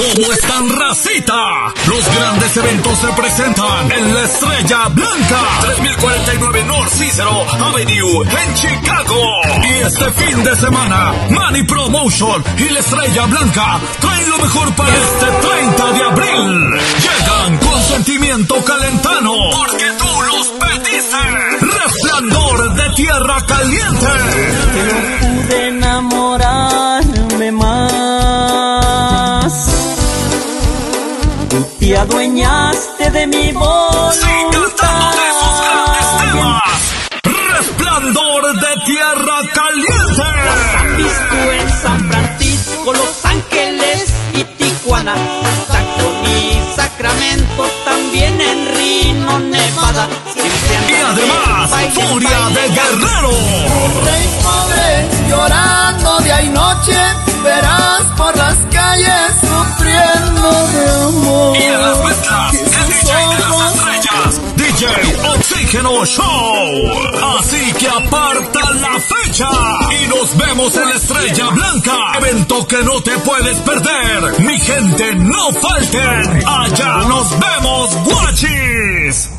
¿Cómo están, racita? Los grandes eventos se presentan en la Estrella Blanca, 3049 North Cicero Avenue en Chicago. Y este fin de semana, Manny Promotion y la Estrella Blanca traen lo mejor para este 30 de abril. Llegan con Sentimiento Calentano, porque tú los pediste. Resplandor de Tierra Caliente. Que no pude enamorarme más. Tú te adueñaste de mi voluntad. Sí, cantándote esos grandes temas. Resplandor de Tierra Caliente. Las han visto en San Francisco, Los Ángeles y Tijuana, Tucson y Sacramento, también en Reno, Nevada. Y además, Furia de Guerrero. Rey pobre, llorando día y noche, verás por las calles sufriendo de amor. Y en las mezclas, el DJ de las estrellas, DJ Oxígeno Show. Así que aparta la fecha y nos vemos en la Estrella Blanca, evento que no te puedes perder. Mi gente, no falten, allá nos vemos, guachis.